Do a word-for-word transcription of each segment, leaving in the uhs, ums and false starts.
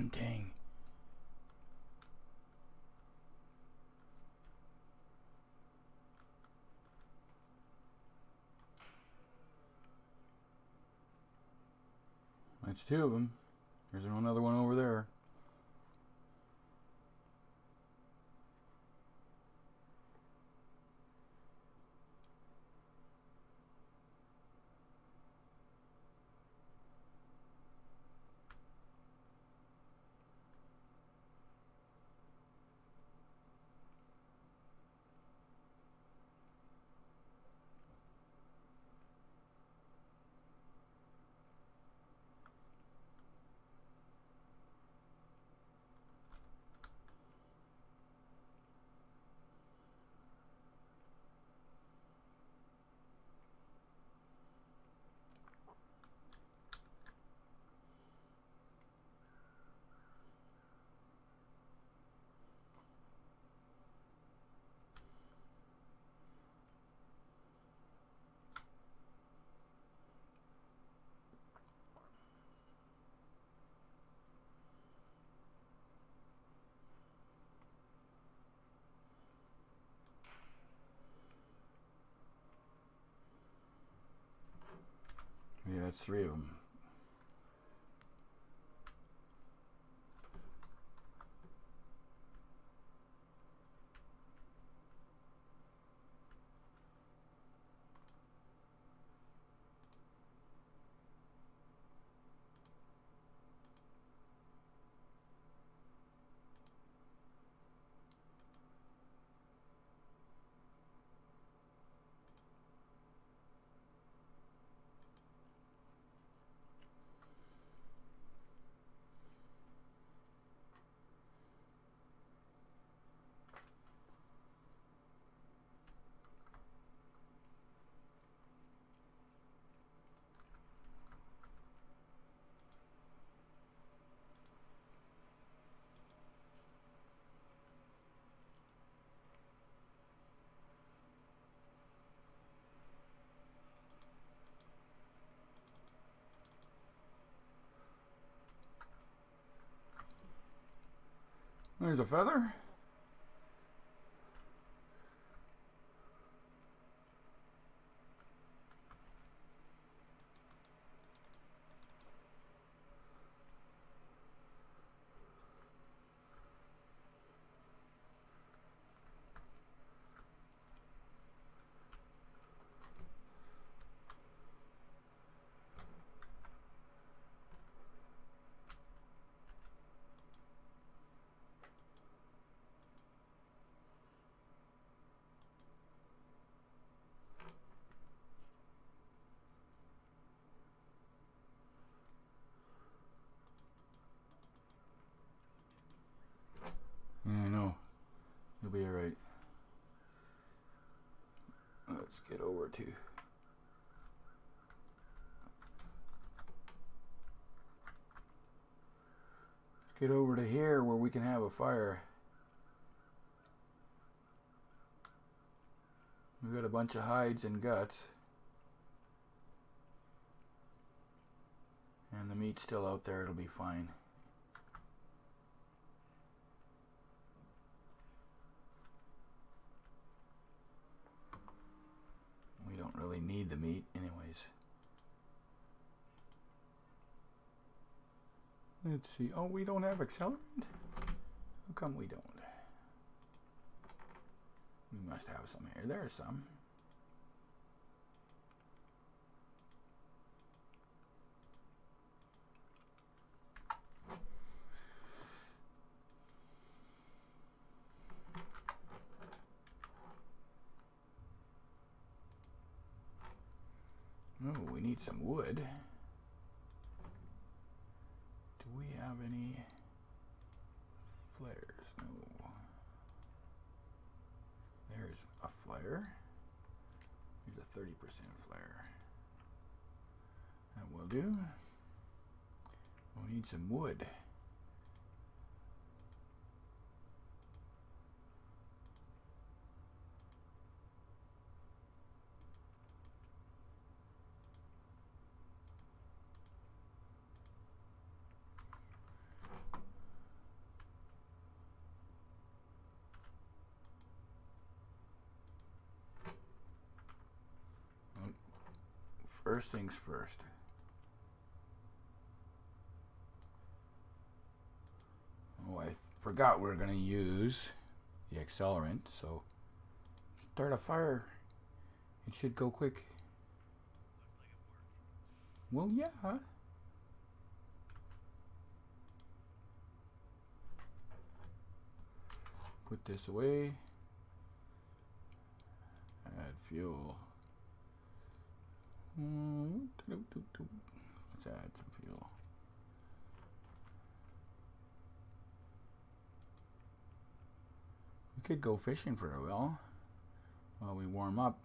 Dang. That's two of them. There's another one over there. Yeah, that's three of them. There's a feather. Yeah, I know. You'll be alright. Let's get over to... Let's get over to here where we can have a fire. We've got a bunch of hides and guts. And the meat's still out there, it'll be fine. We don't really need the meat anyways. Let's see. Oh, we don't have accelerant? How come we don't? We must have some here. There's some. Oh, we need some wood. Do we have any flares? No. There's a flare. Here's a thirty percent flare. That will do. We need some wood. first things first. Oh, I forgot we we're going to use the accelerant, so start a fire. It should go quick. Well, yeah. Put this away. Add fuel. Let's add some fuel. We could go fishing for a while while we warm up.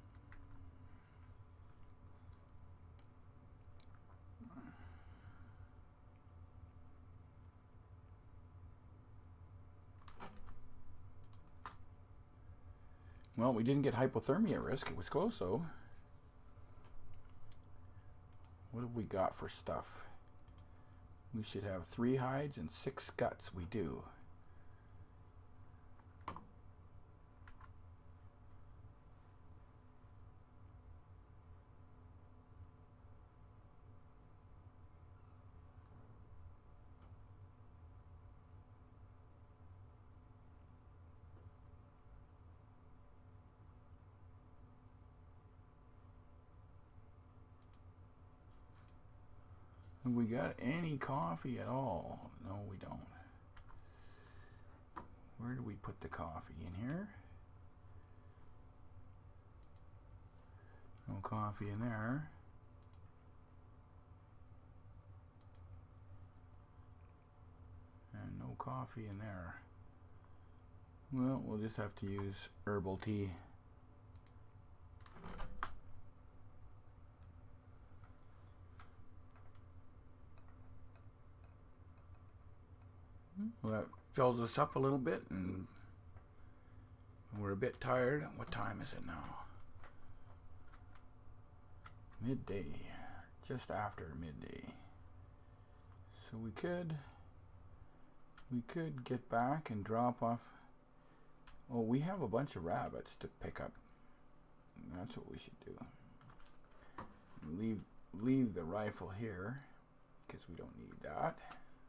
Well, we didn't get hypothermia risk. It was close, though. What have we got for stuff? We should have three hides and six guts. We do. Have we got any coffee at all? No, we don't. Where do we put the coffee? In here? No coffee in there. And no coffee in there. Well, we'll just have to use herbal tea. Well, that fills us up a little bit, and we're a bit tired. What time is it now? Midday. Just after midday. So we could we could get back and drop off. Oh, we have a bunch of rabbits to pick up. That's what we should do. Leave leave the rifle here because we don't need that.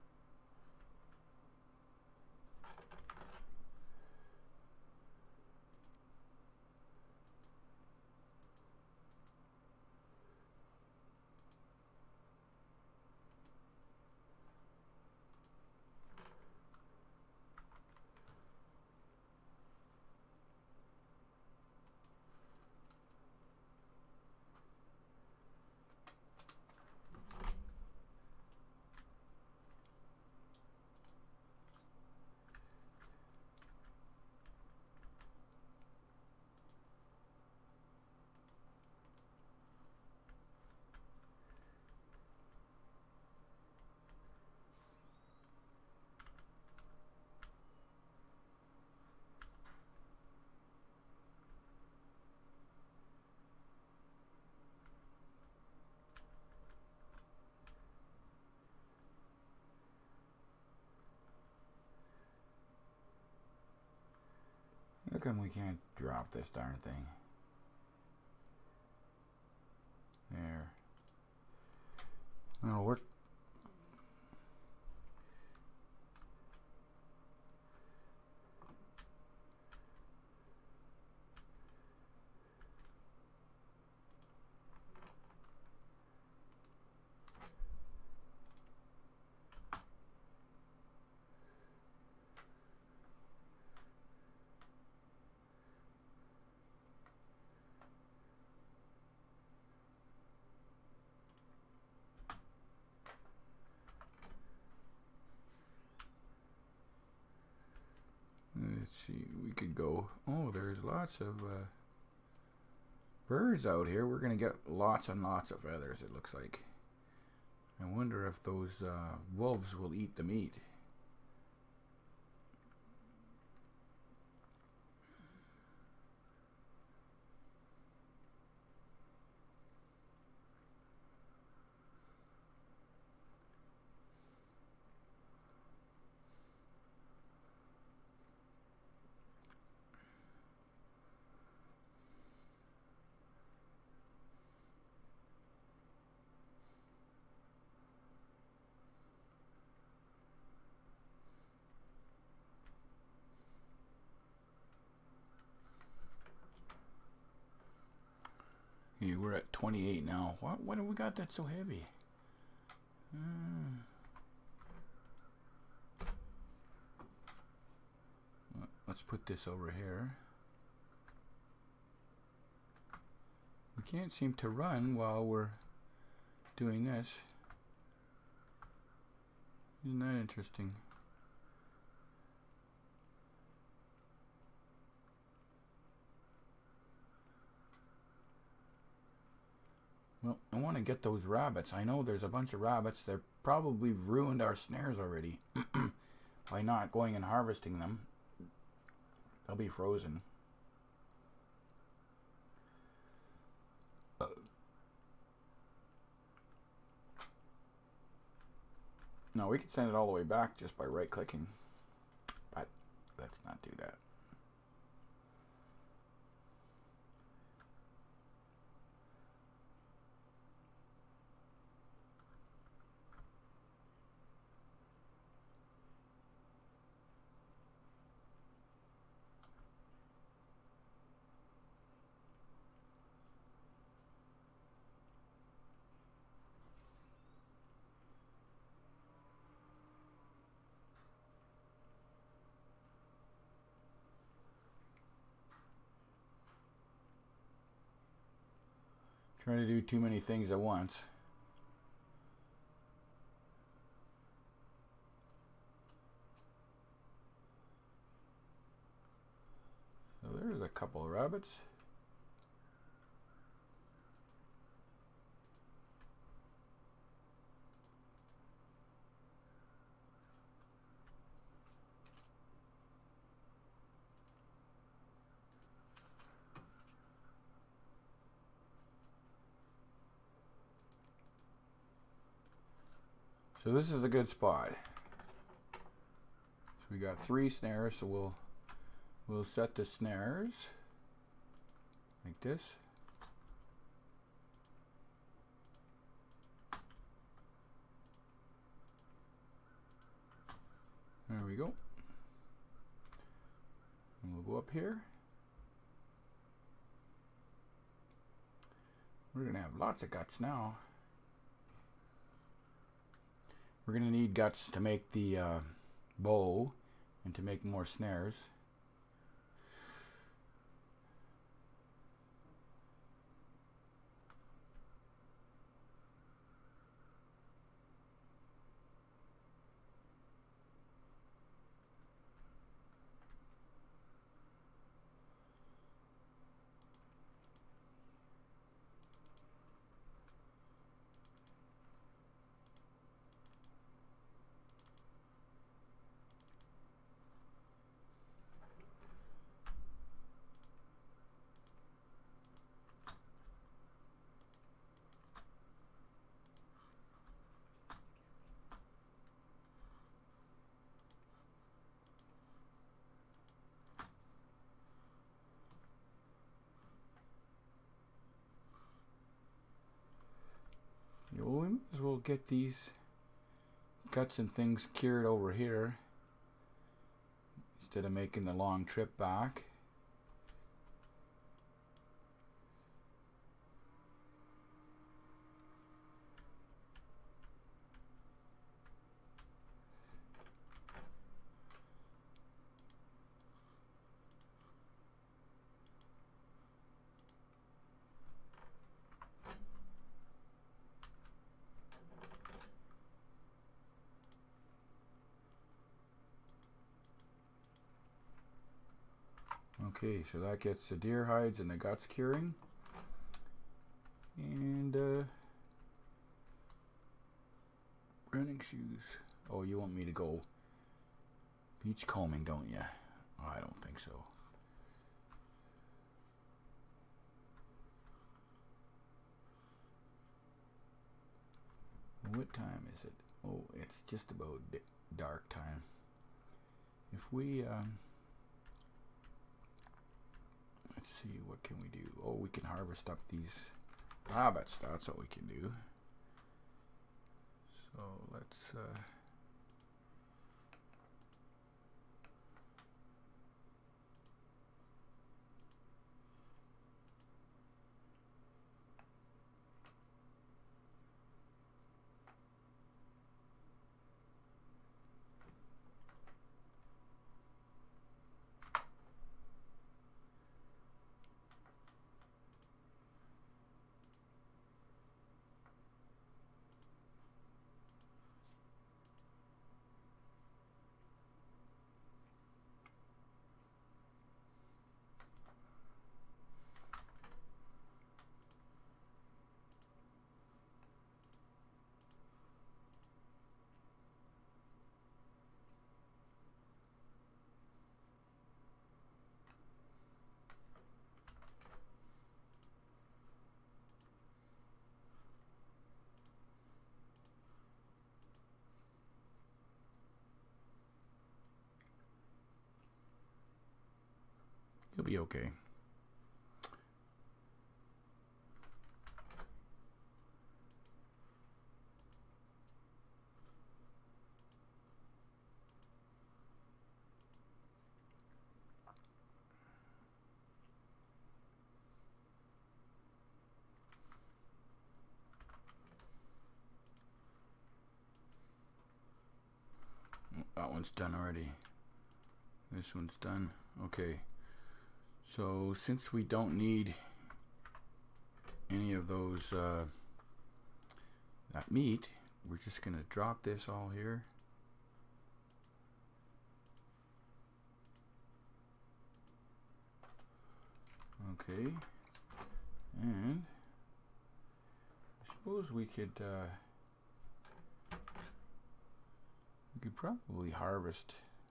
How come we can't drop this darn thing? There. That'll work. Let's see, we could go. Oh, there's lots of uh, birds out here. We're going to get lots and lots of feathers, it looks like. I wonder if those uh, wolves will eat the meat. we're at twenty-eight now. What, what have we got that's so heavy? Hmm. Let's put this over here. We can't seem to run while we're doing this. Isn't that interesting? Well, I want to get those rabbits. I know there's a bunch of rabbits. They're probably ruined our snares already by not going and harvesting them. They'll be frozen. No, we could send it all the way back just by right-clicking, but let's not do that. Trying to do too many things at once. So there's a couple of rabbits. So this is a good spot. So we got three snares, so we'll we'll set the snares like this. There we go. And we'll go up here. We're gonna have lots of guts now. We're going to need guts to make the uh, bow and to make more snares. Well, we might as well get these guts and things cured over here instead of making the long trip back. Okay, so that gets the deer hides and the guts curing. And uh, running shoes. Oh, you want me to go beach combing, don't you? Oh, I don't think so. What time is it? Oh, it's just about dark time. If we um, let's see, what can we do? Oh, we can harvest up these rabbits. That's what we can do. So let's uh, He'll be okay. That one's done already. This one's done. Okay. So since we don't need any of those uh, that meat, we're just gonna drop this all here. Okay. And I suppose we could uh, we could probably harvest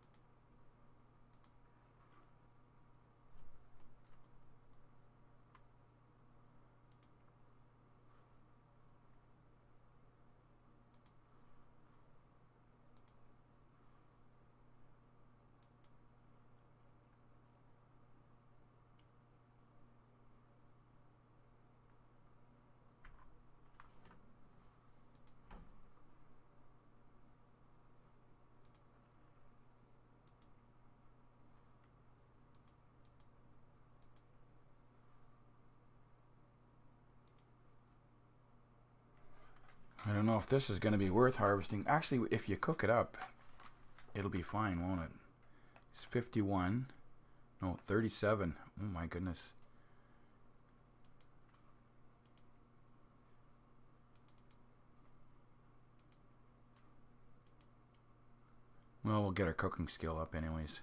I don't know if this is going to be worth harvesting. Actually, if you cook it up, it'll be fine, won't it? It's fifty-one. No, thirty-seven. Oh my goodness. Well, we'll get our cooking skill up anyways.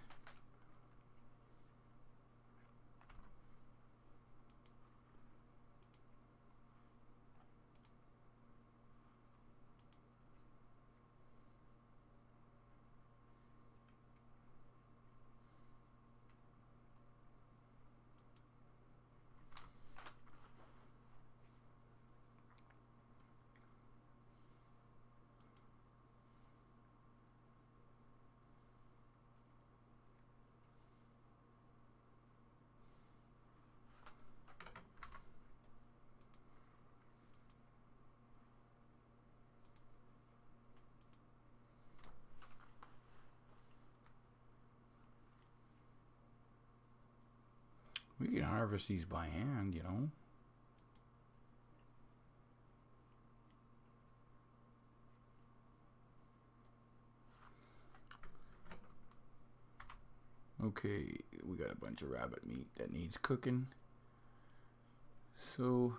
We can harvest these by hand, you know. Okay, we got a bunch of rabbit meat that needs cooking. So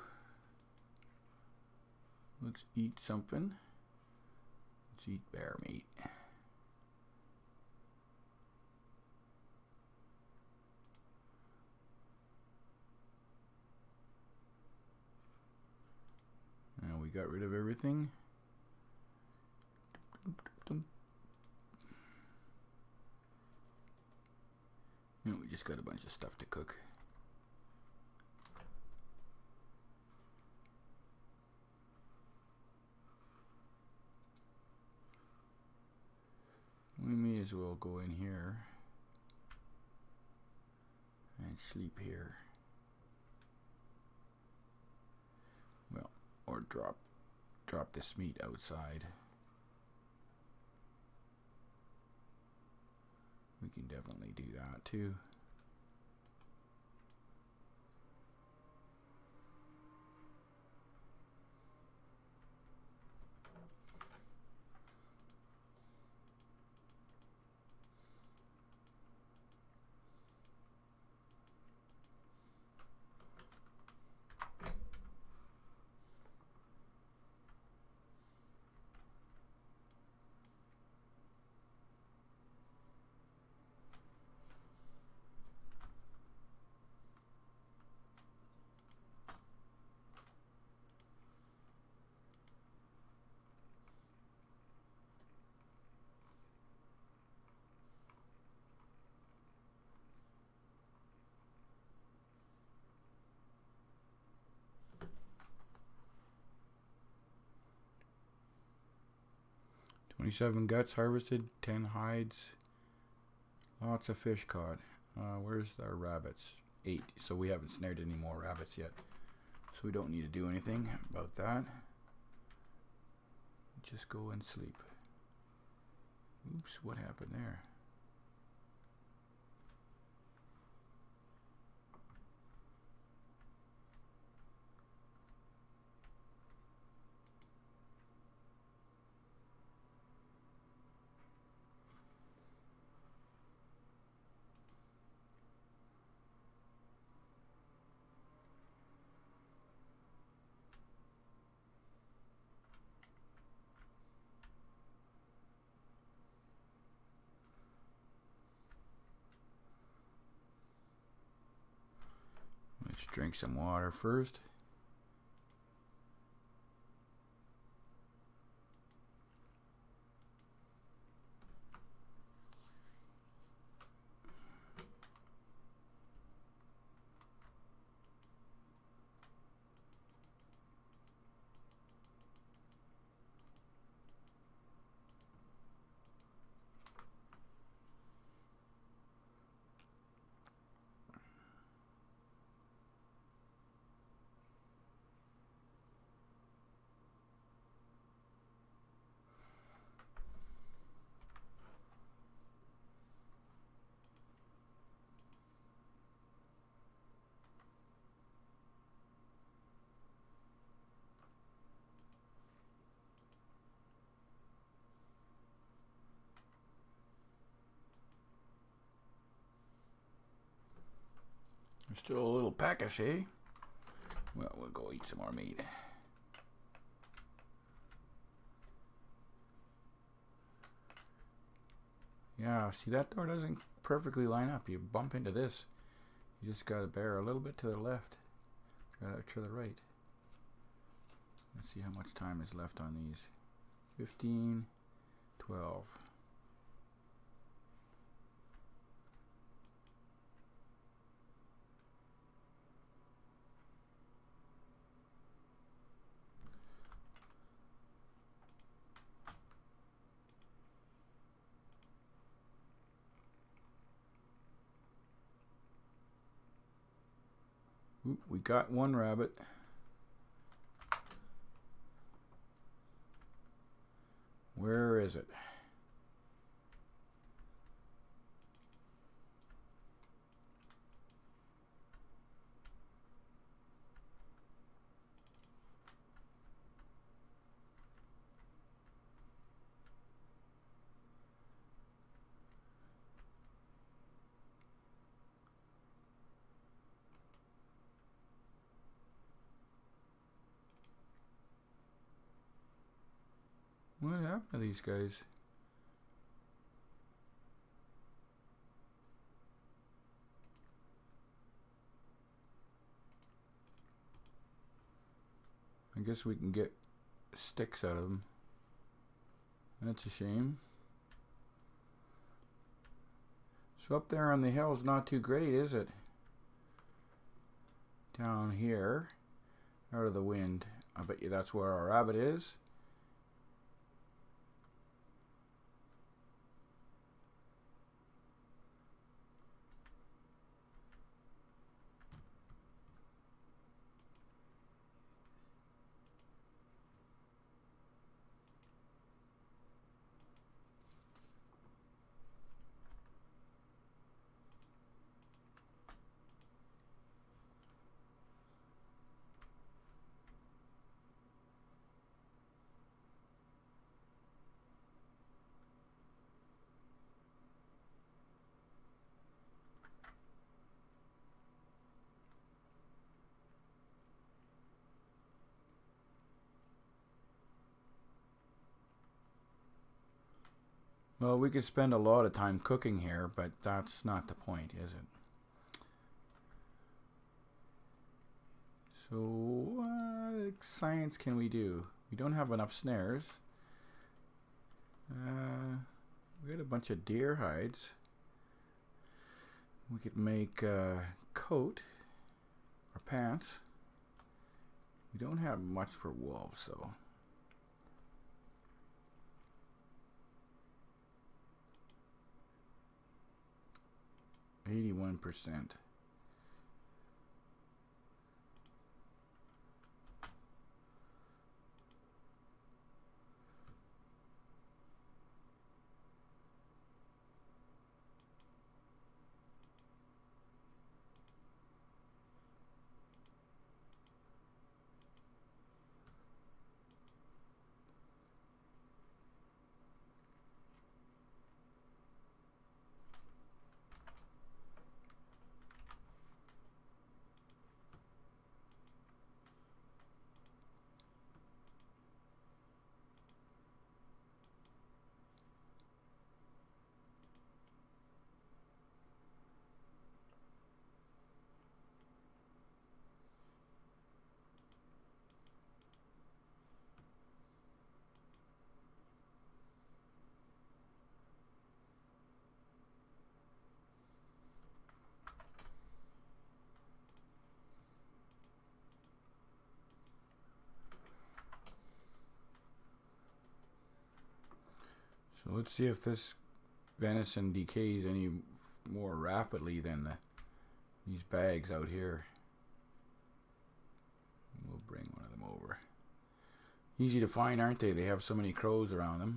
let's eat something. Let's eat bear meat. Now we got rid of everything. And we just got a bunch of stuff to cook. We may as well go in here and sleep here. Well, or drop drop this meat outside. We can definitely do that too. twenty-seven guts harvested, ten hides, lots of fish caught. Uh, where's our rabbits? Eight. So we haven't snared any more rabbits yet. So we don't need to do anything about that. Just go and sleep. Oops, what happened there? Let's drink some water first. Still a little peckish, eh? Well, we'll go eat some more meat. Yeah, see, that door doesn't perfectly line up. You bump into this. You just got to bear a little bit to the left, uh, to the right. Let's see how much time is left on these. fifteen, twelve. Oop, we got one rabbit. Where is it? What happened to these guys? I guess we can get sticks out of them. That's a shame. So up there on the hill is not too great, is it? Down here, out of the wind. I bet you that's where our rabbit is. Well, we could spend a lot of time cooking here, but that's not the point, is it? So, what science can we do? We don't have enough snares. Uh, we got a bunch of deer hides. We could make a coat or pants. We don't have much for wolves, so. eighty-one percent. So let's see if this venison decays any more rapidly than the, these bags out here. We'll bring one of them over. Easy to find, aren't they? They have so many crows around them.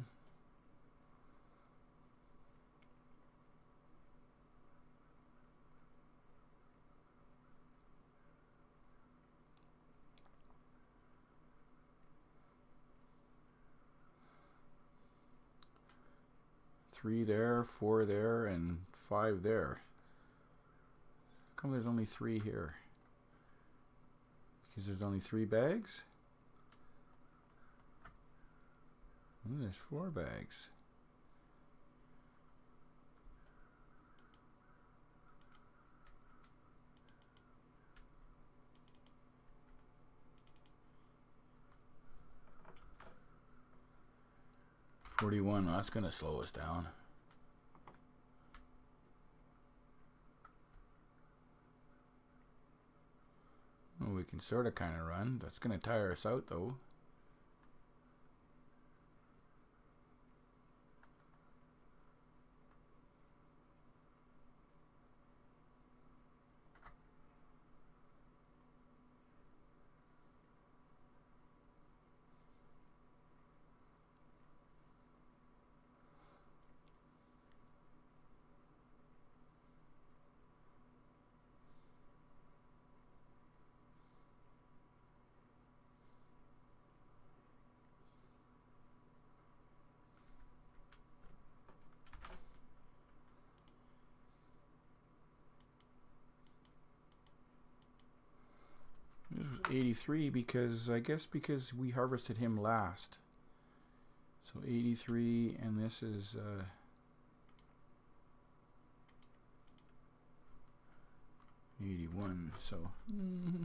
Three there, four there, and five there. How come there's only three here? Because there's only three bags? Ooh, there's four bags. forty-one, well, that's going to slow us down. Well, we can sort of kind of run. That's going to tire us out though. eighty-three because I guess because we harvested him last. So eighty-three, and this is uh, eighty-one. So mm-hmm.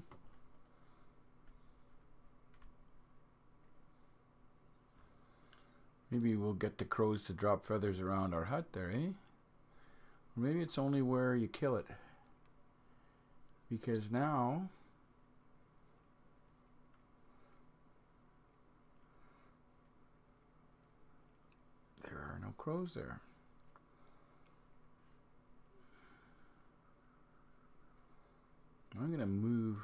Maybe we'll get the crows to drop feathers around our hut there, eh? Or maybe it's only where you kill it, because now there are no crows there. I'm going to move.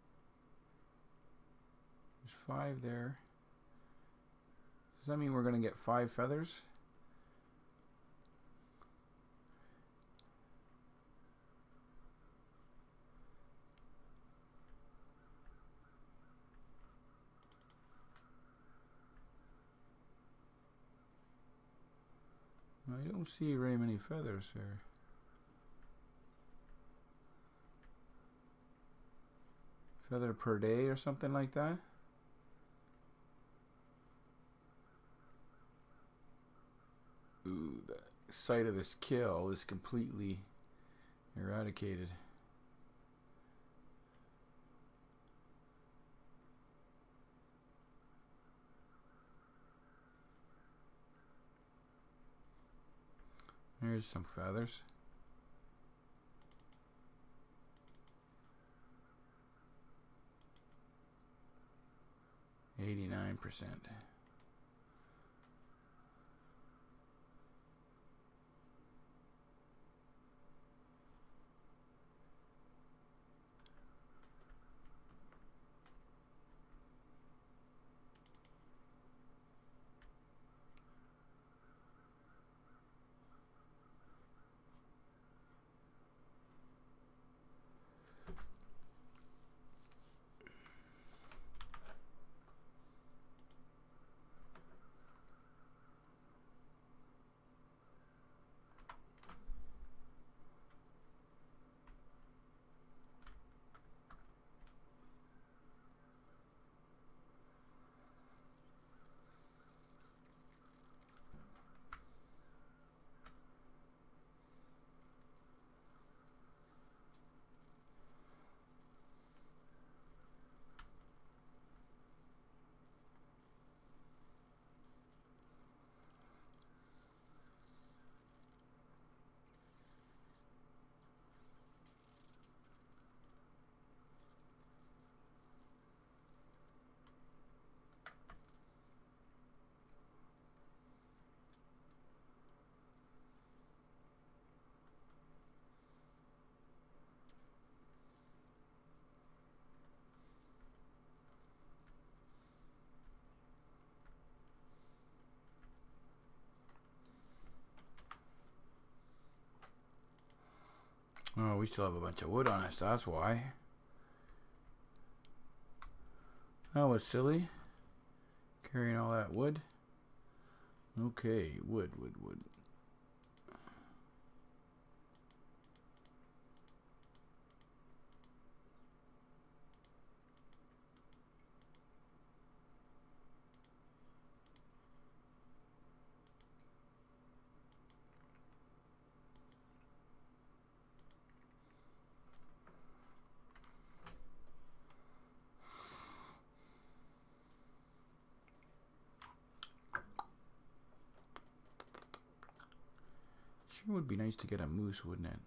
There's five there. Does that mean we're going to get five feathers? I don't see very many feathers here. Feather per day or something like that? Ooh, the site of this kill is completely eradicated. Here's some feathers. eighty-nine percent. Oh, we still have a bunch of wood on us, that's why. That was silly. Carrying all that wood. Okay, wood, wood, wood. Sure would be nice to get a moose, wouldn't it?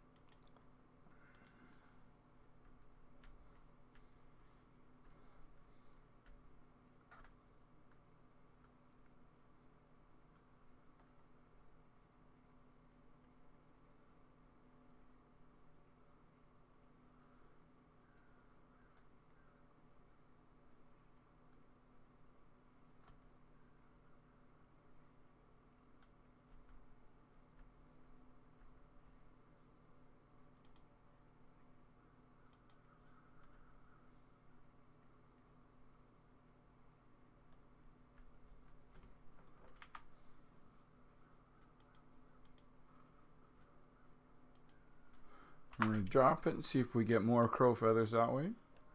I'm going to drop it and see if we get more crow feathers that way.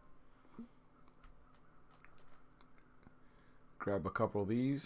Grab a couple of these.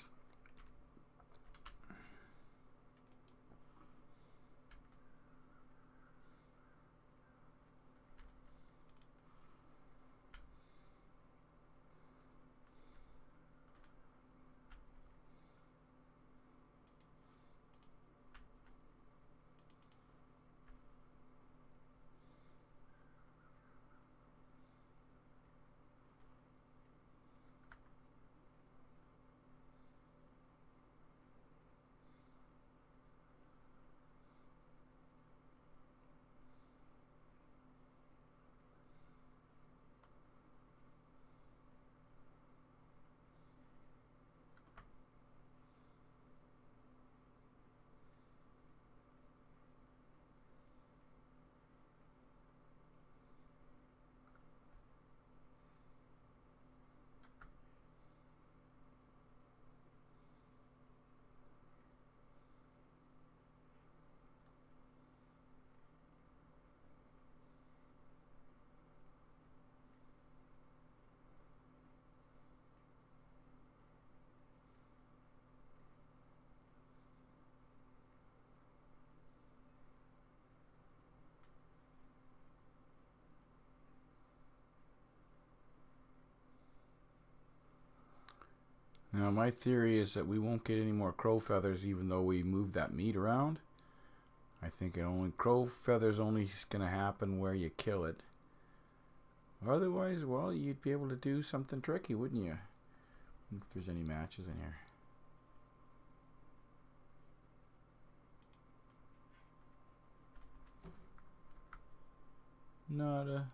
Now my theory is that we won't get any more crow feathers even though we move that meat around. I think it only crow feathers only is going to happen where you kill it. Otherwise, well, you'd be able to do something tricky, wouldn't you? If there's any matches in here. Nada.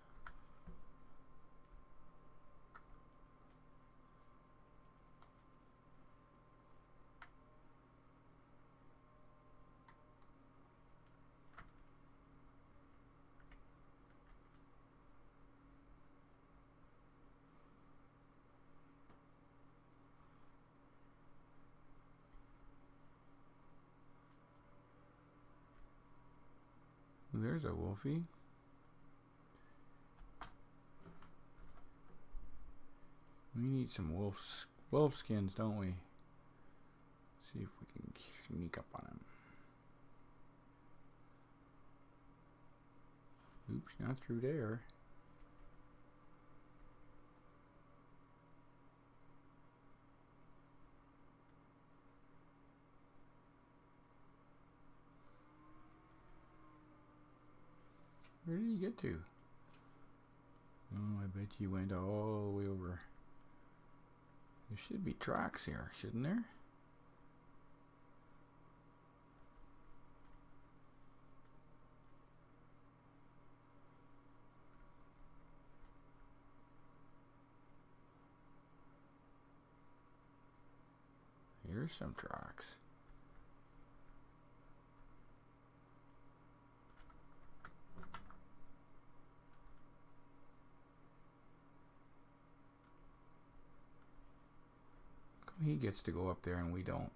There's a wolfie. We need some wolf wolf skins, don't we? See if we can sneak up on him. Oops, not through there. Where did he get to? Oh, I bet you went all the way over. There should be tracks here, shouldn't there? Here's some tracks. He gets to go up there and we don't.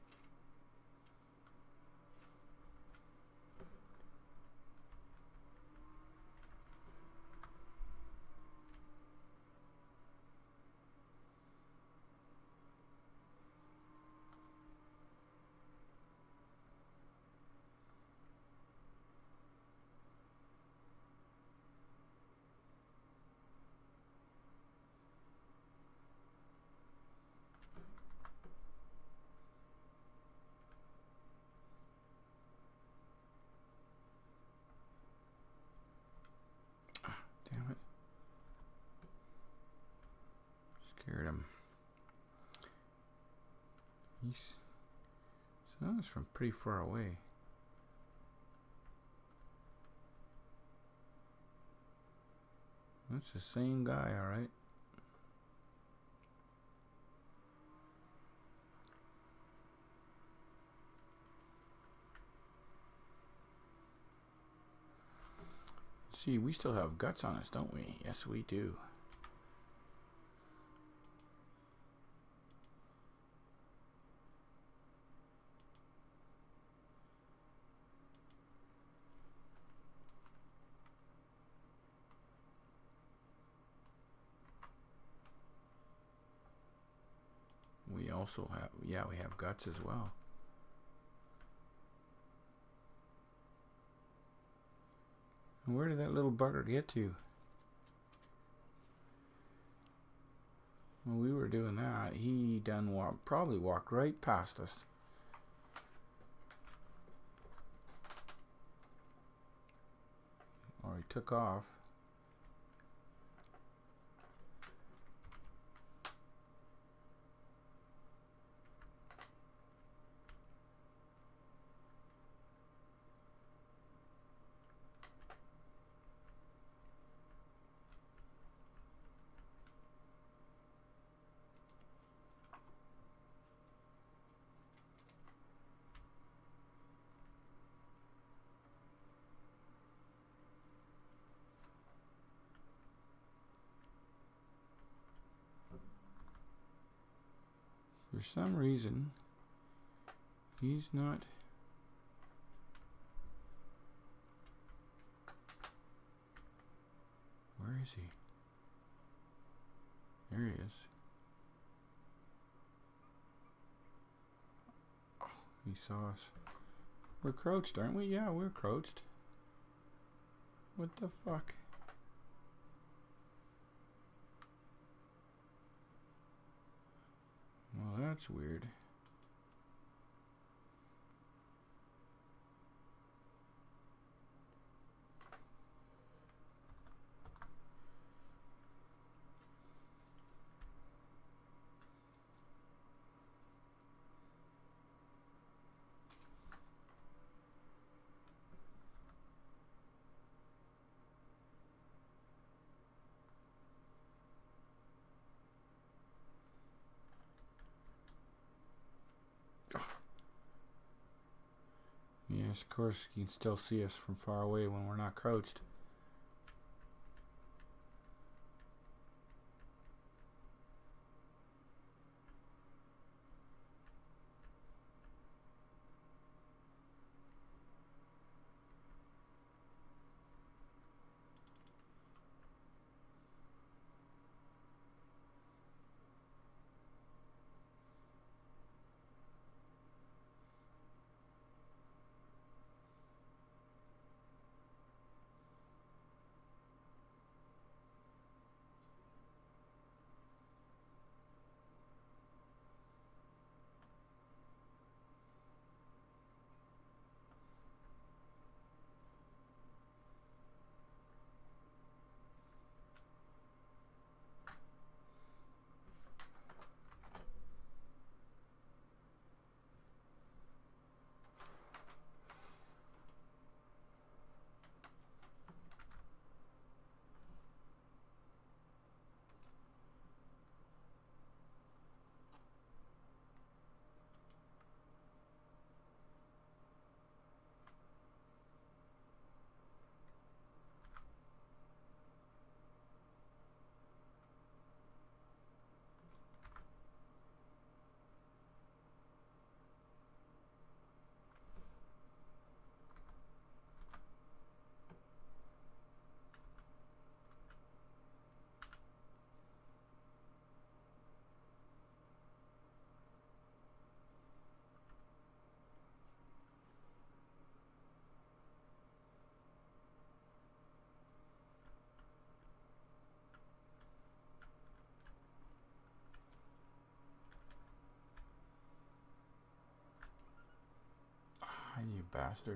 Damn it. Scared him. He's... So that was from pretty far away. That's the same guy, alright. See, we still have guts on us, don't we? Yes, we do. We also have, yeah, we have guts as well. And where did that little bugger get to? When we were doing that, he done walk, probably walked right past us. Or he took off. For some reason, he's not. Where is he? There he is. Oh, he saw us. We're crouched, aren't we? Yeah, we're crouched. What the fuck? Well, that's weird. Yes, of course, you can still see us from far away when we're not crouched. You bastard.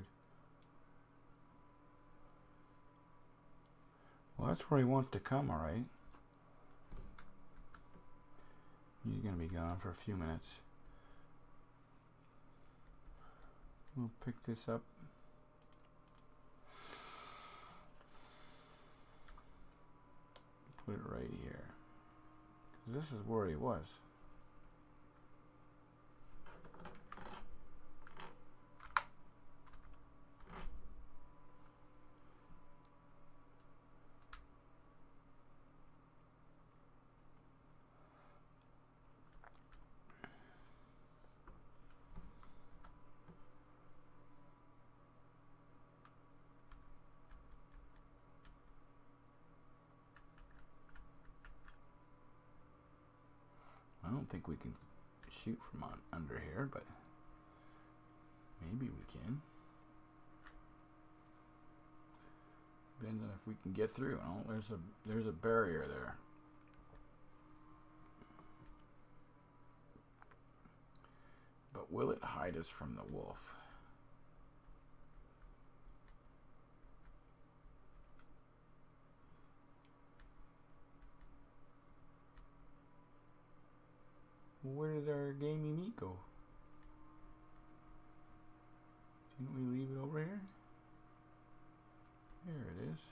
Well, that's where he wants to come, alright. He's gonna be gone for a few minutes. We'll pick this up. Put it right here. 'Cause this is where he was. I don't think we can shoot from on under here, but maybe we can. Depends on if we can get through. Oh, there's a there's a barrier there. But will it hide us from the wolf? Where did our gamey meat go? Didn't we leave it over here? Here it is.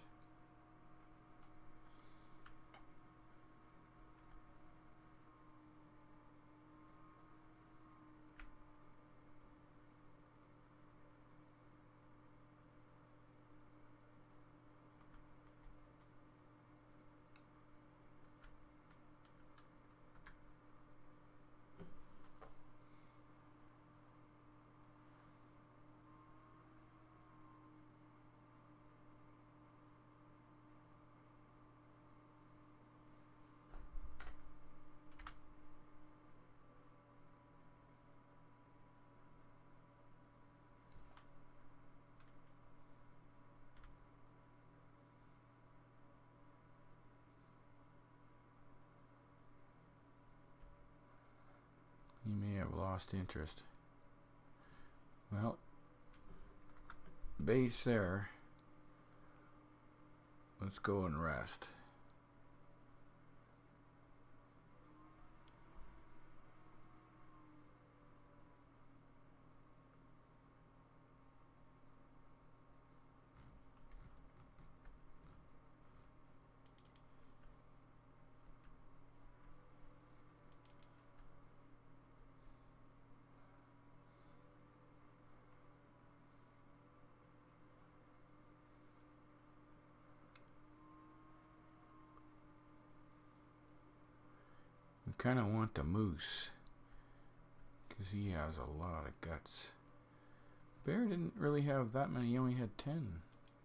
He may have lost interest. Well, base there. Let's go and rest. Kind of want the moose because he has a lot of guts. Bear didn't really have that many, he only had ten.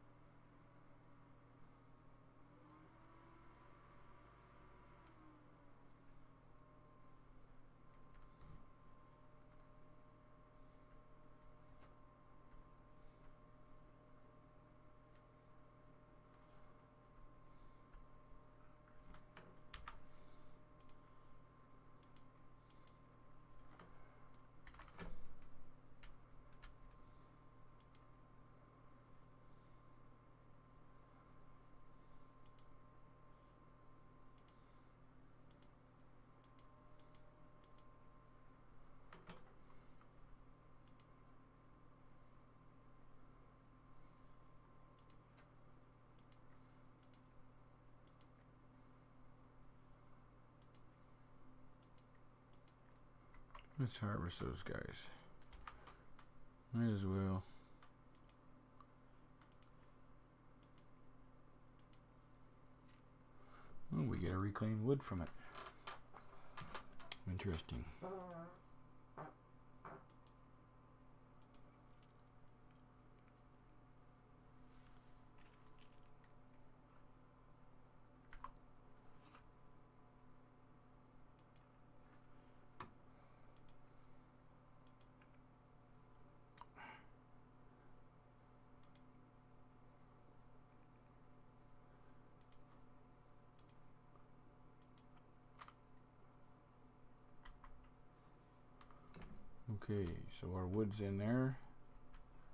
Let's harvest those guys. Might as well. Oh, we get a reclaimed wood from it. Interesting. Okay, so our wood's in there.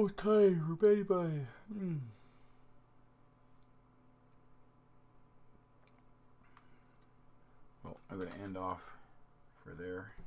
almost time for Betty Bye. Mm. Well, I'm going to end off for there.